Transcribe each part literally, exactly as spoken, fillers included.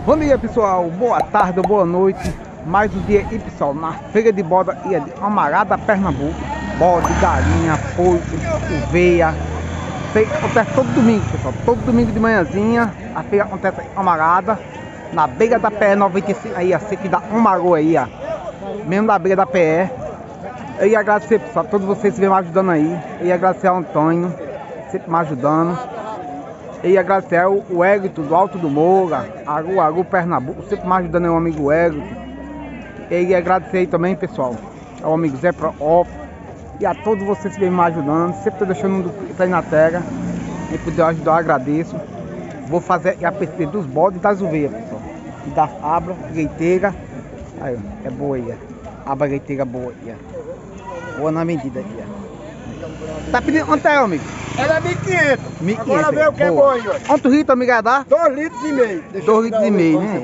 Bom dia, pessoal, boa tarde, boa noite. Mais um dia aí, pessoal, na feira de bode de Amarada, Pernambuco. Bode, galinha, porco, oveia. Feira acontece todo domingo, pessoal. Todo domingo de manhãzinha a feira acontece em Amarada, na beira da P E noventa e cinco, aí, a que dá um marô aí, ó. Mesmo na beira da P E. Eu ia agradecer, pessoal, a todos vocês que vêm me ajudando aí. Eu ia agradecer ao Antônio, sempre me ajudando. Eu ia agradecer o, o Égito do Alto do Moura, Aru, Aru, Pernambuco, sempre me ajudando aí o amigo Égito. Eu ia agradecer aí também, pessoal, ao amigo Zé Pro e a todos vocês que vêm me ajudando. Sempre estou deixando um do aí na terra. Quem puder ajudar, eu agradeço. Vou fazer a pesquisa dos bodes e das ovelhas, pessoal. E das abras, leiteiras. Aí, é boa aí, ó. Abra leiteira boa aí, ó. Boa na medida aí, ó. Tá pedindo quanto é, amigo? Ela é mil e quinhentos. mil e quinhentos. Agora vê o que é bom aí, ó. Quanto litro, amigo, ia dar? dois litros e meio. dois litros e meio, né?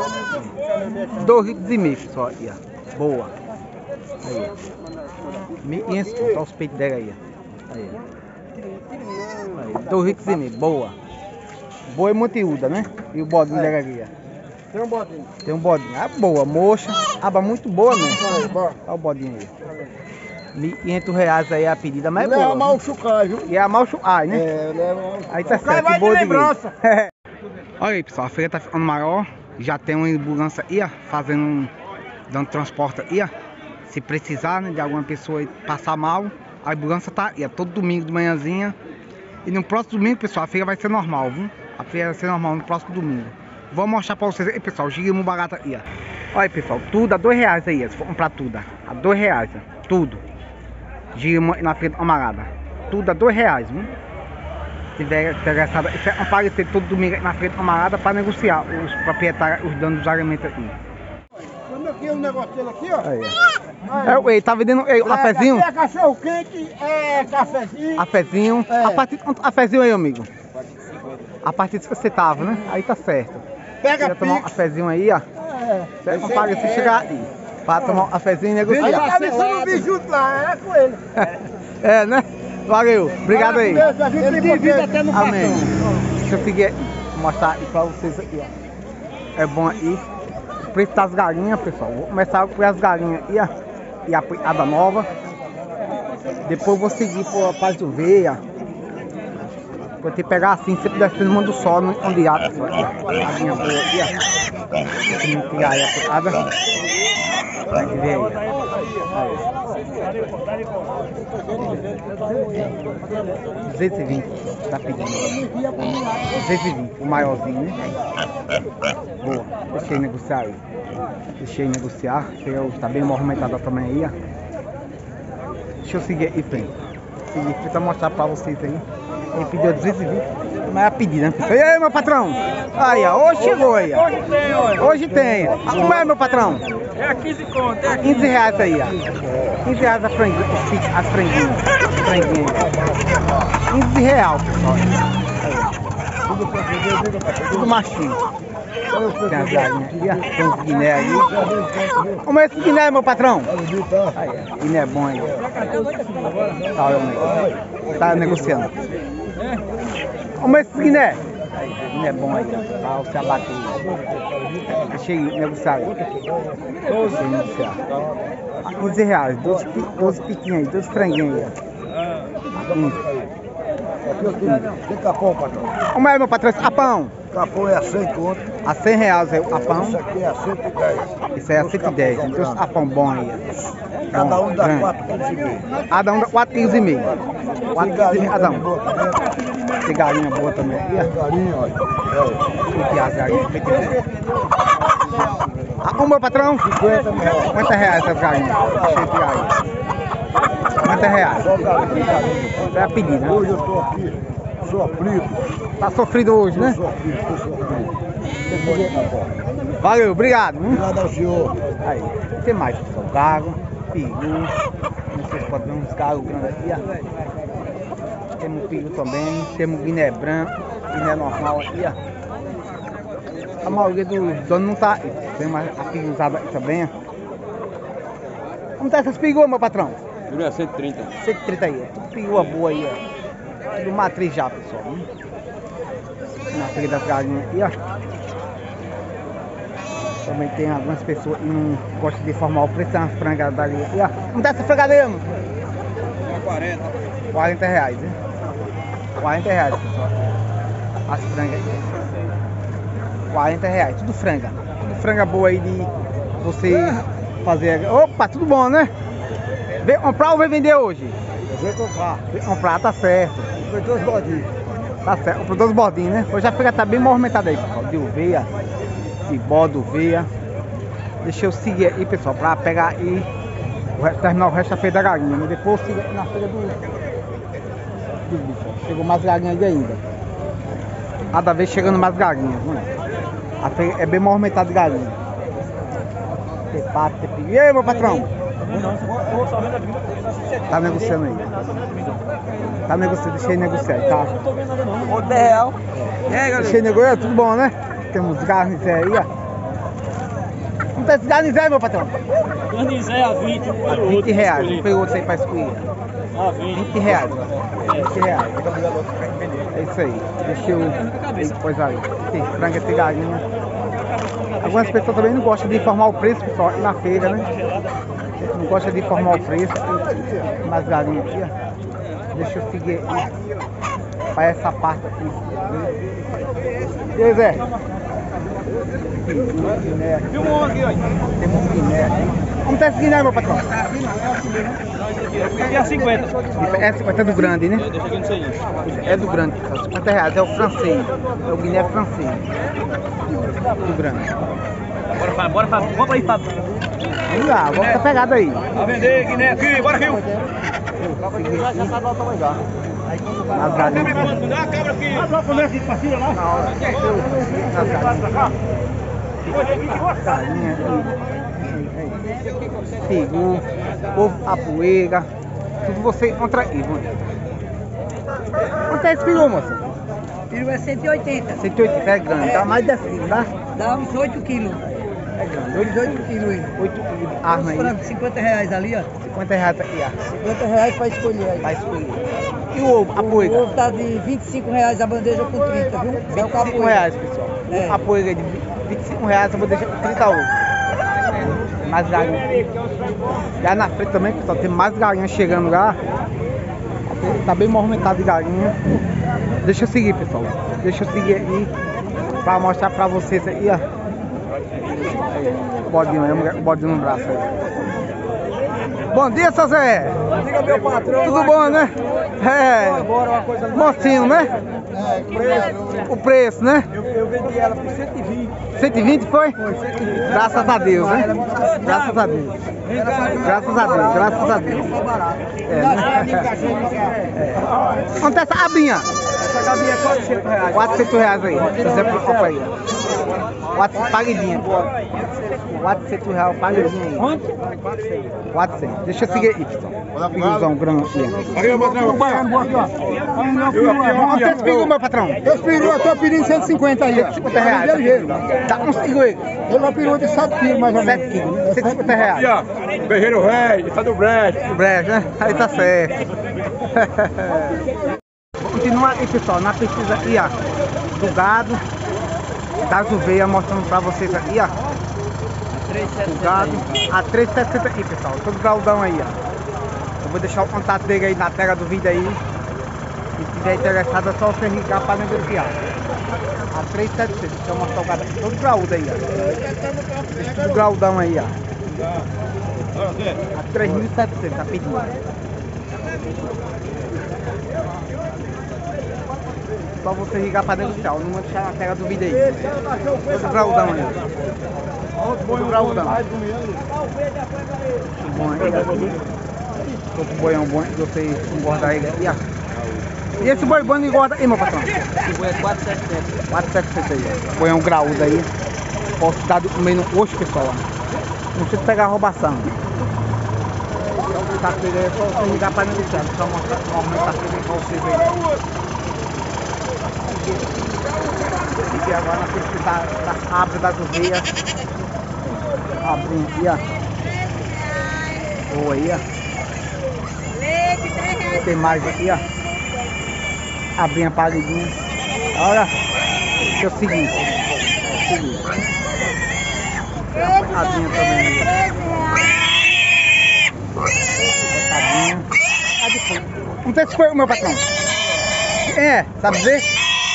dois litros e meio, pessoal, aí, ó. Boa. Aí, ó. mil e quinhentos, olha os peitos dela aí, ó. Aí, ó. Aí, dois litros e meio, boa. Boa e montiúda, né? E o bodinho dela ali, ó. Tem um bodinho. Tem um bodinho. Ah, boa, moxa. Aba muito boa, né? Aí, bora. Olha o bodinho aí. mil e quinhentos reais aí a pedida, mas é Não é boa. a mal chucar, viu? E é a mal chucar, né? É, leva. Aí tá Chucar certo, vai de boa de lembrança. lei. Olha aí, pessoal, a feira tá ficando maior. Já tem uma ambulância aí, ó, fazendo um, dando transporte aí, ó. Se precisar, né, de alguma pessoa passar mal, a ambulância tá aí, ó, todo domingo de manhãzinha. E no próximo domingo, pessoal, a feira vai ser normal, viu? A feira vai ser normal no próximo domingo. Vou mostrar pra vocês aí, pessoal, girimo barato aí, ó. Olha aí, pessoal, tudo a dois reais aí, ó, se for comprar tudo, ó. A dois reais, ó, tudo. Girimo na feira da Amarada. Tudo a dois reais, viu? Se tiver interessado, isso é aparecer todo domingo na feira da Amarada para negociar os proprietários, os donos dos alimentos aqui. Quando aqui é um negócio dele aqui, ó. Aí, ó. É, ei, tá vendendo ei, um cafezinho? Aqui é cachorro quente, é cafezinho. Cafezinho. É. A partir de quanto cafezinho aí, amigo? A partir de cinquenta centavos, né? Aí tá certo. Pega Quer tomar um pix. cafezinho aí, ó. É. Você não paga se chegar aí. Para tomar um cafezinho e Aí negociar. tá deixando o bicho junto lá, é com ele. É, né? Valeu, obrigado aí. Ele divide até no Amém. cartão. Deixa eu seguir, mostrar aí pra vocês aqui, ó. É bom aí. O preço das galinhas, pessoal. Vou começar com as galinhas aí, ó. E a piada nova. Depois vou seguir por paz de oveia. Vou ter que pegar assim, sempre descendo no do sol, onde há, pessoal. Galinha boa aqui, ó. Deixa eu pegar aí a piada. Vai ver aí, ó. duzentos e vinte, tá pedindo. duzentos e vinte, o maiorzinho, né? Boa, deixei negociar aí. Deixei negociar, eu tá bem movimentada também aí, ó. Deixa eu seguir aí, frente. Seguir frente pra mostrar pra vocês aí. Ele pediu duzentos e vinte, mas é a pedida, né? E aí, meu patrão? Aí, ó, hoje chegou aí, ó. Hoje tem, olha. Hoje tem. Ah, como é, meu patrão? É quinze conto, é quinze reais aí, ó. quinze reais a franguinha, as franguinhas. As franguinhas. quinze reais, pessoal. Aí. Tudo machinho. Tem as galinhas aqui, ó. Tem uns guiné aí. Como é esse guiné, meu patrão? Aí, ó. Guiné é bom aí. Tá, olha o negócio. Tá negociando. Como é esse guiné? Aí, guiné é bom aí, ó. Pra você abater. Deixei negociar aí. Deixei negociar. quinze reais, doze, doze piquinhos aí, doze franguinhos aí, ó. quinze. Tem capão, patrão. Como é, meu patrão? Capão? Capão é a cem conto. A cem reais aí o capão. Isso aqui é a cento e dez. Isso aí é a cento e dez. Então os capão bom aí, ó. Cada Bom, um dá grande. quatro quilos e meio. Cada um dá quatro quilos e meio. quatro quilos e meio cada um. boa também. Tem galinha boa também aqui, ó. Galinha, olha. Aqui as galinhas. Ah, o meu patrão? cinquenta reais. Quantos reais essas galinhas? Cheio de galinha. Quantos reais? Só galinha, galinha. É a pedida. Hoje eu tô aqui sofrido. Tá sofrido hoje, né? Sofrido, tô sofrido. Valeu, obrigado. Hein? Obrigado ao senhor. Aí, tem mais, pessoal. Gago, peru. Vocês podem ver uns gagos grandes aqui, ó. Temos peru também. Temos guiné branco, guiné normal aqui, ó. A maioria dos donos não tá aí. Tem mais a piruzada aqui também, ó. Como tá essas peruas, meu patrão? Peru é cento e trinta. cento e trinta aí, ó. Tudo perua boa aí, ó. Tudo matriz já, pessoal. Hein? Na feira das galinhas aqui, ó. Também tem algumas pessoas que não gostam de formar o preço das frangas dali. E, ó, não dá essa franga aí, mano? quarenta. quarenta reais, né? quarenta reais, pessoal. As frangas aí. quarenta reais, tudo franga. Tudo franga boa aí de você fazer. Opa, tudo bom, né? Vem comprar ou vem vender hoje? Vem comprar. Vem comprar, tá certo. Foi dois bordinhos. Tá certo, comprou dois bordinhos, né? Hoje a feira tá bem movimentada aí, pessoal. De uveia, de bode, uveia. Deixa eu seguir aí, pessoal, pra pegar aí, o resto, terminar o resto da feira da galinha. Mas depois eu sigo aí na feira do, do bicho. Chegou mais galinha ali ainda. Cada vez chegando mais galinhas, né? A feira é bem movimentada de galinha. Tem pato, tem pique. E aí, meu patrão? Tá negociando aí. Tá negociando, deixa ele negociar aí, tá? Ô, dez real. E aí, Deixa ele negociar, tudo bom, né? Temos garnizé aí, ó. Não tem esse garnizé, meu patrão? Garnizé a vinte. A vinte reais, não pegou outro aí pra escolher. A vinte. vinte reais. vinte reais. É isso aí. Deixa eu depois aí. Tem franga, tem galinha. Algumas pessoas também não gostam de informar o preço, pessoal, aqui na feira, né? Não gostam de informar o preço. Tem mais galinha aqui, ó. Deixa eu seguir aqui. Para essa parte aqui. E aí, Zé? Filmou aqui, ó. Temos um guiné aqui. Como tá esse guiné, meu patrão? Aqui é cinquenta. É cinquenta, é do grande, né? Deixa aqui no sei. É do grande, pessoal. cinquenta reais, é o francês. É o guiné francês. Do grande. Bora, Fábio, bora, Fábio. Compra aí, Fábio. Vamos lá, vamos essa pegada aí. A vender, Guiné, aqui, bora, Rio. As galinhas. Dá a cabra aqui. Dá começa de pastilha lá. As galinhas. Galinha aqui. Figu, ovo, a poeira. Tudo você encontra aí, mano. Quanto é esse figu, moça? Peru é cento e oitenta. cento e oitenta, é grande. Dá mais de assim, tá? Dá uns oito quilos. É grande. Uns oito quilos ele. oito quilos de arma Os aí. frangos, cinquenta reais ali, ó. cinquenta reais aqui, ó. cinquenta reais pra escolher aí. Vai escolher. E o ovo, a O poeira? ovo tá de vinte e cinco reais a bandeja com trinta, viu? É o vinte e cinco reais, pessoal. É. A poeira de vinte e cinco reais, eu vou deixar com trinta ovos. Mais galinha. Já na frente também, pessoal, tem mais galinha chegando lá. Tá bem movimentado de galinha. Deixa eu seguir, pessoal. Deixa eu seguir aí pra mostrar pra vocês aí, ó. Aí, o bodinho aí, o bodinho no braço aí. Bom dia, seu Zé. Diga, meu patrão. Tudo bom, né? É. Agora uma coisa Mocinho, né? É, preço. O preço, né? Eu, eu vendi ela por cento e vinte. cento e vinte foi? Foi cento e vinte. Graças a Deus, né? Graças a Deus. Graças a Deus, graças a Deus. É, né? É. Quanto é essa abinha? Essa cabinha é quatrocentos reais. quatrocentos reais aí. Exemplo, opa aí. quatrocentos, pagadinha. quatrocentos reais, pagadinha aí. quatrocentos. Deixa eu seguir aí, pessoal. Figuzão grande aqui. Aqui, meu patrão. Quanto é esse figu, meu patrão? Esse peru eu tô pedindo cento e cinquenta aí, ó. cinquenta reais. Dá uns figu aí. Ele é um peru de sete quilos, mais ou menos. sete quilos, cento e cinquenta reais. Aqui, ó. Ferreiro Velho, tá do Brecht. Do Brecht, né? Aí tá certo. Continua aí, pessoal, na pesquisa aqui, ó, do gado, das ovelhas, mostrando pra vocês aqui, ó. O gado a três reais e setenta aqui, pessoal. Todo graudão aí, ó. Eu vou deixar o contato dele aí na tela do vídeo aí. Se estiver interessado é só você ligar pra negociar. A três reais e setenta. Deixa eu mostrar o gado aqui. Todo graúdo aí, ó. Deixa tudo graudão aí, ó. A três mil e setecentos, tá pedindo. Só você ligar pra negociar, o número deixar na tela do vídeo aí. Todo graudão aí. Todo graudão. Bom aí. Tô com o boião bom, vocês engordar ele aqui, ó. E esse boi bom engorda aí, meu patrão? Esse boi é quatro mil e setecentos. quatro mil e setecentos aí, ó. Boião graúdo aí. Posso dar de comer no coxo, pessoal, ó. Não precisa pegar a roubação. Então, tá pegando aí, é só você ligar pra negociar. Deixa eu mostrar o aumento da feira pra vocês aí. E agora na pesquisa da, da abre das ovelhas. Abrindo aqui, ó. Boa aí, ó. Tem mais aqui, ó. Abrinha palidinha. Olha. Deixa eu seguir. Seguir. Adinha também. Adinha. Não sei se foi o meu patrão. Quem é? Sabe dizer?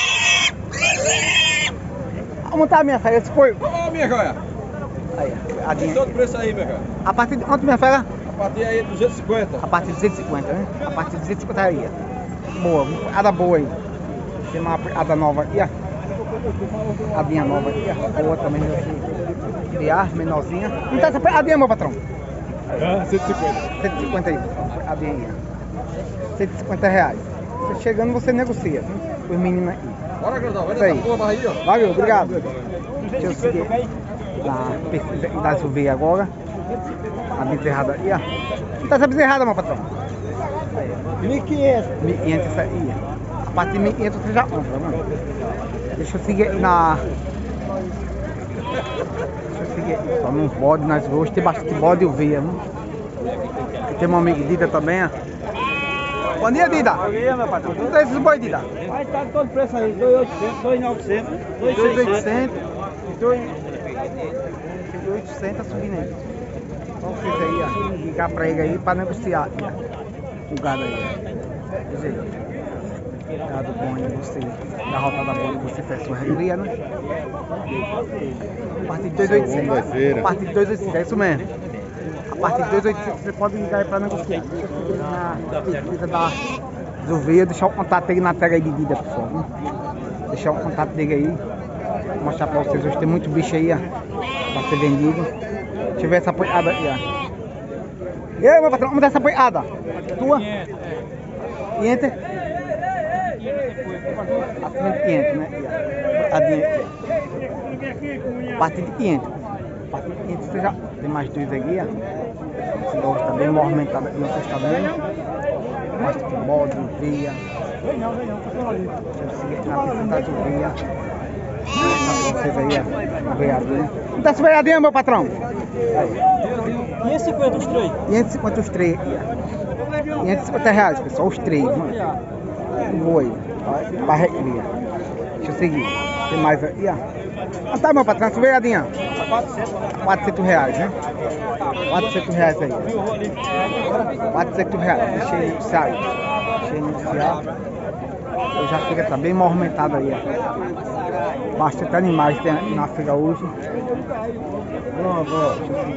Vamos montar a minha fera, esse foi. Ô, minha joia. Aí, adinha. Todo preço aí, minha joia. A partir de quanto, minha fera? A partir aí de duzentos e cinquenta. A partir de duzentos e cinquenta, né? A partir de duzentos e cinquenta aí. Boa, ada boa aí. Tem uma ada nova aqui, ó. Adinha nova aqui, ó. Boa também, assim. Criar, menorzinha. Não tá essa adinha, meu patrão? Ah, cento e cinquenta. cento e cinquenta aí, adinha aí. cento e cinquenta reais. Você chegando, você negocia, viu? Os meninos aqui. Bora, Grandão. Vai Isso aí. nessa porra aí, ó. Valeu, obrigado. Deixa eu seguir na pesquisa da Silveira agora. A bezerrada aí, ó. Não tá essa bezerrada, meu patrão? mil e quinhentos. mil e quinhentos essa aí, ó. A partir de mil e quinhentos você já compra, mano. Deixa eu seguir aí na... Deixa eu seguir aí só nos bodes, nas ruas. Tem bastante bode e ovelha, viu? Tem uma amiga Dida também, ó. Bom dia, Dida. Bom dia, meu patrão. Não tem esses boi, Dida? Aí tá todo preço aí, dois mil e oitocentos, dois mil e novecentos, dois mil dois e mil e oitocentos. oitocentos. dois mil e oitocentos tá subindo aí. Então vocês aí, ó. Ligar pra ele aí pra negociar. O gado aí. Quer dizer, gado bom aí, você. Da rotada boa aí, você faz sua regoria, né? A partir de dois mil e oitocentos. A partir de dois mil e oitocentos, é isso mesmo. A partir de dois mil e oitocentos você pode ligar aí pra negociar. Deixa eu seguir na pesquisa da Silveira, deixar o contato dele na tela aí de Dida, pessoal. Viu? Deixar o contato dele aí. Vou mostrar pra vocês. Hoje tem muito bicho aí, ó. Pra ser vendido. Deixa eu ver essa apoiada aí, ó. E aí, meu patrão, vamos dar essa apoiada. Tua? quinhentos? Acima de quinhentos, né? Apoiadinha aqui. A partir de quinhentos. A partir de quinhentos você já tem mais dois aqui, ó. Esse dog tá bem movimentado aqui no testador. Bastante bode, veia. Deixa eu seguir aqui na pista da veia. Vocês aí, ó. Veadinha. Não tá esse veadinha, meu patrão? quinhentos e cinquenta os três. quinhentos e cinquenta os três aqui, ó. quinhentos e cinquenta reais, pessoal, os três, mano. Um boi, ó, pra recria. Deixa eu seguir. Tem mais aí, ó. Ah, tá, meu patrão, essa veadinha. quatrocentos reais, né? quatrocentos reais aí. quatrocentos reais. Deixa eu iniciar. Deixa eu iniciar. Eu já fica, tá bem movimentado aí, ó. Bastante animais tem aqui na feira hoje. Boa, boa.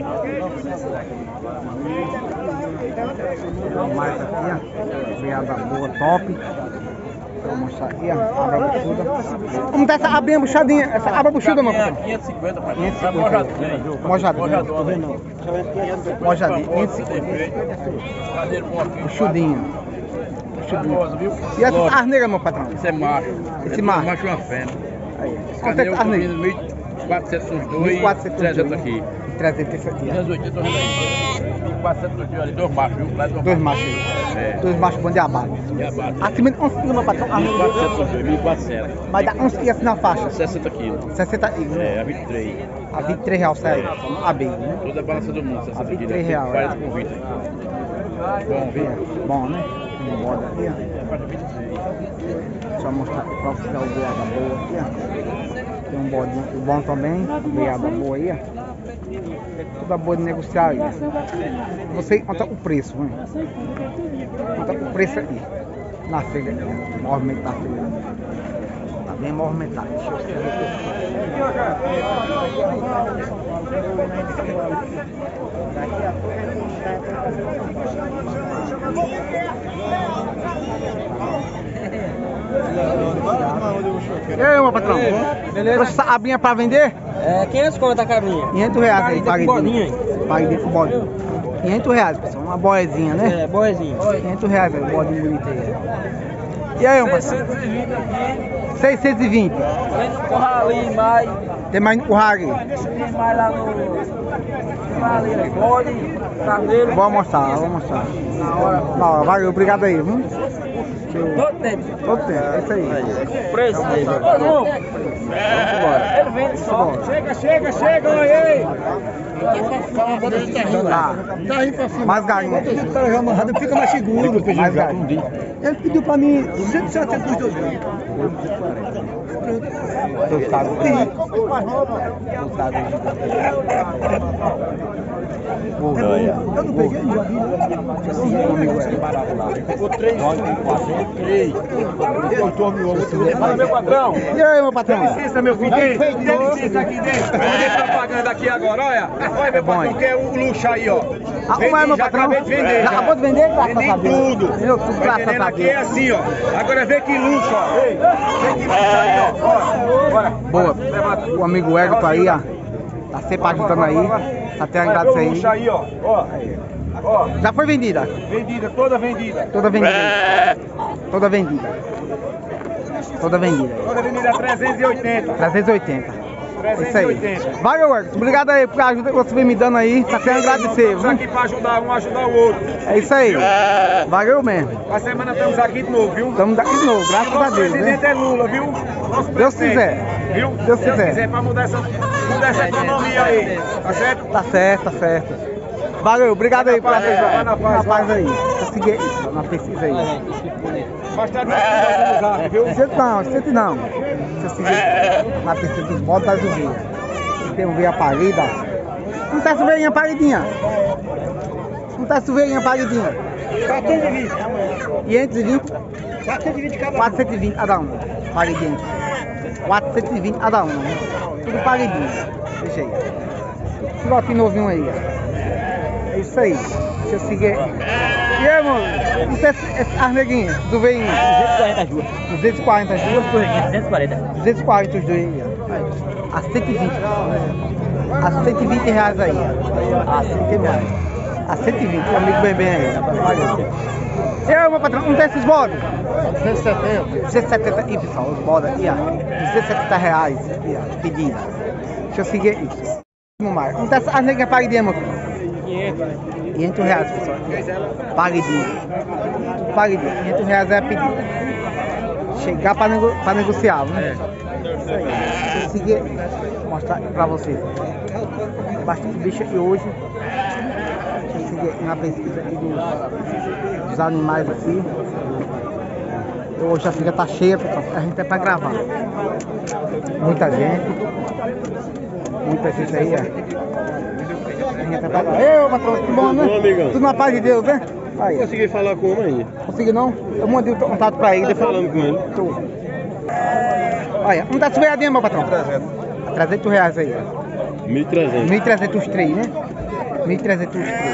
Mais aqui, ó. Veada boa, top. Vou mostrar aqui, ó. Abra a buchuda. Vamos dar essa abrinha buchadinha. Essa abra buchuda, meu patrão. quinhentos e cinquenta, pai. quinhentos e cinquenta. Mojadinha. Mojadinha. quinhentos e cinquenta. Buchudinho. Buchudinho. E essa arneira, meu patrão? Esse é macho. Esse macho. Macho é uma fêmea. Aí. Esse Quanto é canil essa tá arneira? vindo mil e quatrocentos os dois, mil e quatrocentos trezentos aqui. trezentos esse aqui. duzentos e oitenta, tô vendo aí. mil e quatrocentos os dois ali, dois machos, viu? Lá dois Dois machos. machos aí. É. Dois machos bons de abate. E abate. Acima de onze quilos, meu patrão. mil e quatrocentos os dois, mil e quatrocentos. Vai dar onze quilos na faixa. sessenta quilos. sessenta quilos. É, a vinte e três. A vinte e três reais sai. A B, né? Toda a balança do mundo, sessenta A vinte e quilos. três reais. quarenta com vinte. Bom, viu? É, bom, né? Tem um bode aqui, ó. Só mostrar aqui pra vocês o beada boa aqui, ó. Tem um bodinho aqui bom também. Beada boa aí, ó. Toda boa de negociar aí. Você encontra o preço, né? Encontra o preço aqui. Na feira aqui, ó. Movimento da feira. Tá bem movimentado. Deixa eu E aí, meu patrão? Beleza? Trouxe essa abinha pra vender? É, quinhentos conto a cabrinha. quinhentos reais aí, pague bolinha aí. Pague dentro do bode. quinhentos reais, pessoal. Uma boezinha, né? É, boizinho. quinhentos reais aí, o bode bonito aí. E aí, meu patrão? seiscentos e vinte. Tem no curral ali, mais. Tem mais no curral aqui. Tem mais lá no. Ali, bode, carneiro. Vou mostrar, vou mostrar. Na hora. Na hora, valeu, obrigado aí, viu? Todo tempo. Todo tempo, é isso aí. Preço. Vamos embora. Ele vende só. Chega, chega, chega, aí. Tá. Mais galinha. Já amarrado, fica mais seguro. Mais galinha. Ele pediu pra mim cento e setenta dos dois gramas. Tu sabe. Tu sabe. Porra, Eu não peguei, já vi. Ficou três, quatro, três. Eu tomo outro. Fala, meu patrão. E aí, meu patrão? Licença, meu filho. Tem tem licença aqui dentro. Vou fazer propaganda aqui agora, olha. Olha, meu patrão, que é o luxo aí, ó. Ah, como é, meu já patrão? acabei de vender. Já acabou de vender? Graças Vendi a Deus. tudo. Meu, tudo Tá graças entendendo? a Aqui é Deus. assim, ó. Agora vê que luxo, ó. Vê que luxo aí, ó. Bora. Boa. O amigo Ego tá aí, ó. Tá sempre ajudando aí. Tá até agradecer Olha o luxo aí. aí, ó. Ó. Ó. Já foi vendida? Vendida, toda vendida. Toda vendida. Toda vendida. Toda vendida. Toda vendida trezentos e oitenta. trezentos e oitenta. Isso aí. trezentos e oitenta. Valeu, Ego. Obrigado aí por ajuda que você vem me dando aí. Tá até agradecer, Estamos viu? aqui pra ajudar um, ajudar o outro. É isso aí. Valeu mesmo. A semana estamos aqui de novo, viu? Estamos daqui de novo, graças a Nosso Deus, presidente né? é Lula, viu? Nosso Deus presidente, quiser. Viu? Deus quiser. pra mudar essa, mudar essa economia aí. Tá certo? Tá certo, tá certo. Valeu, obrigado aí por Vai na paz, atenção. vai na paz, Na paz aí. Eu segui na pesquisa aí. Mais tarde nós conversamos no zap, viu? Sente não, sente não. Deixa eu seguir na pesquisa dos modos das ovelhas. Tem ovelha parida. Não tá ovelhinha paridinha. Não tá ovelhinha paridinha. quatrocentos e vinte. quinhentos e vinte. quatrocentos e vinte cada um. quatrocentos e vinte cada um. Paridinha. quatrocentos e vinte cada um. Tudo paridinho. Deixa aí. Pilotinho novinho aí. É isso aí. Deixa eu seguir. E aí, mano? Não tem esse arneguinho do veinho? duzentos e quarenta as duas? duzentos e quarenta. duzentos e quarenta os dois aí, ó. A cento e vinte. A cento e vinte reais aí, ó. A cento e vinte. A cento e vinte, o amigo bem bem aí. Valeu. E aí, meu patrão, não tem esses bodes? duzentos e setenta. duzentos e setenta aí, pessoal, os bodes aqui, ó. duzentos e setenta reais aqui, ó. Pedido. Deixa eu seguir isso. Não mais. Não tem essa arneguinha paridinha, meu filho? quinhentos reais, pessoal. Paridinha. Paridinha. quinhentos reais é pedido. Chegar pra, nego pra negociar, né? Isso aí. Deixa eu seguir, mostrar pra vocês. Bastante bicho aqui hoje. Deixa eu seguir na pesquisa aqui dos, dos animais aqui. Hoje a fica tá cheia, pessoal. A gente é pra gravar. Muita gente. Muita gente aí, ó. A gente é pra gravar. Ei, patrão, tudo bom, né? Tudo bom, amigão? Tudo na paz de Deus, né? Aí. Consegui falar com o homem aí. Consegui não? Eu mandei o contato pra ele. Tá falando com ele? Tô. Olha, não tá subiadinha, meu patrão? trezentos reais aí. mil e trezentos. mil e trezentos os três, né? mil e trezentos os três.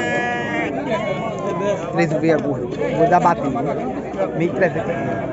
Três ovelhas gordas. Vou dar batida, né? mil e trezentos.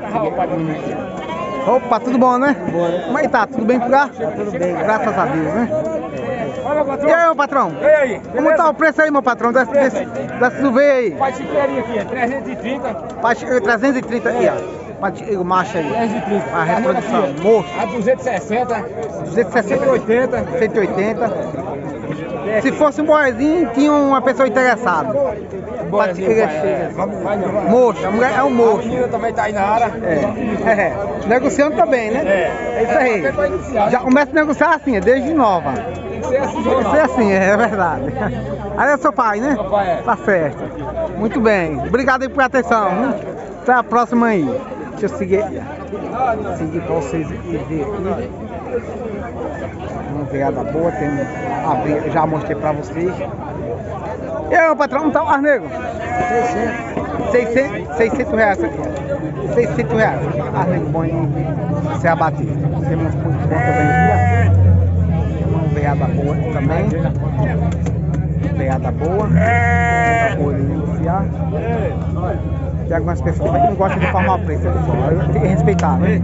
Opa, tudo bom, né? Bom, né? Como é que tá? Tudo bem por lá? Tudo bem. Graças a Deus, né? Olha, E patrão. aí, meu patrão? E aí? Como tá o preço aí, meu patrão? Desse, desse, desse ovelha aí? Pai chiqueirinho aqui, é trezentos e trinta. Pati- trezentos e trinta aqui, ó. Pati- o macho aí. trezentos e trinta. A reprodução. Moço. A duzentos e sessenta. duzentos e sessenta. cento e oitenta. cento e oitenta. Se fosse um boizinho, tinha uma pessoa interessada. Boazinho, Ele é vai, cheio. é, vamos, vai, não. Moço, a mulher é um A moço. menina também tá aí na área. É, é. Negociando também, né? É. É isso aí. É pra iniciar. Já começa a negociar assim, é desde nova. Tem que ser assim, Tem que ser assim, é verdade. Aí é seu pai, né? Meu pai é. Tá certo. Muito bem. Obrigado aí por atenção. Viu? Até a próxima aí. Deixa eu seguir. Seguir pra vocês aqui ver aqui. Uma veada boa, tem abri, já mostrei pra vocês. E aí, meu patrão, não tá o arnego? seiscentos. seiscentos reais aqui. seiscentos reais. Arnego bom de ser abatido. Temos muito bom também aqui, ó. Uma veada boa também. Veada boa. Veada boa de negociar. Tem algumas pessoas que não gostam de formar preço, pessoal. Tem que respeitar, né?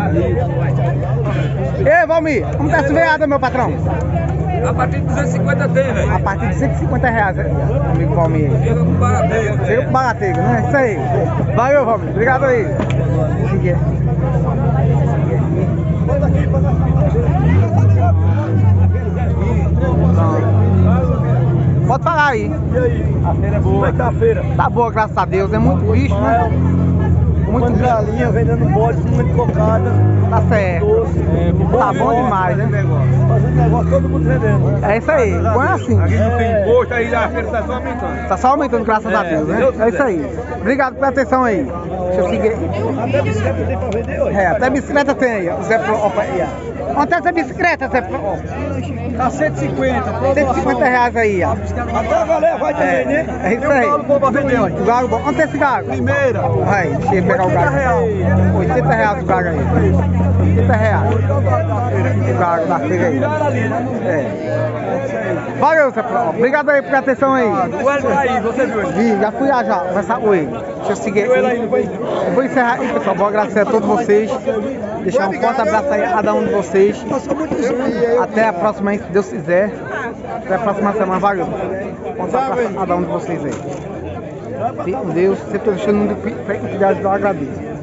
Ei, Valmir, como tá essa veada, meu patrão? A partir de duzentos e cinquenta tem, velho. A partir de cento e cinquenta reais aqui, ó, amigo Valmir. Chega com barateio. Chega pro Barateigo, né? Isso aí. Valeu, Valmir. Obrigado aí. Seguir aqui. Seguir aqui. Pronto. Pode falar aí. E aí? A feira é boa. Como é que tá a feira? Tá boa, graças a Deus. É muito bicho, né? Muito Muito galinha, vendendo bode, muito cocada. Tá certo. Doce. Tá bom demais, né? Fazendo negócio, todo mundo vendendo. É isso aí, bom é assim. Aqui não tem imposto, aí a feira tá só aumentando. Tá só aumentando, graças a Deus, né? É isso aí. Obrigado pela atenção aí. Deixa eu seguir. Até bicicleta tem pra vender hoje. É, até bicicleta tem aí, ó. Zé Pro. Opa, aí, ó. Onde é essa bicicleta, Zé Pro? Tá cento e cinquenta. cento e cinquenta reais aí, ó. Até a galera vai também, né? É isso aí. bom pra vender hoje. O galo bom. Onde é esse galo? Primeira. Vai, deixa eu pegar o galo. oitenta reais o galo aí. oitenta reais. O galo da feira aí. É. Valeu, Zé Pro. Obrigado aí pela atenção aí. O Hélio tá aí, você viu ele? Vi, já fui lá já, conversar com ele. Deixa eu seguir Viu ele aí, aqui. não foi? Eu vou encerrar aí, pessoal. Vou agradecer a todos vocês. Deixar um forte abraço aí a cada um de vocês. Até a próxima aí, se Deus quiser. Até a próxima semana. Valeu. Forte abraço a cada um de vocês aí. Fique com Deus. Sempre deixando um de cuidado, eu agradeço.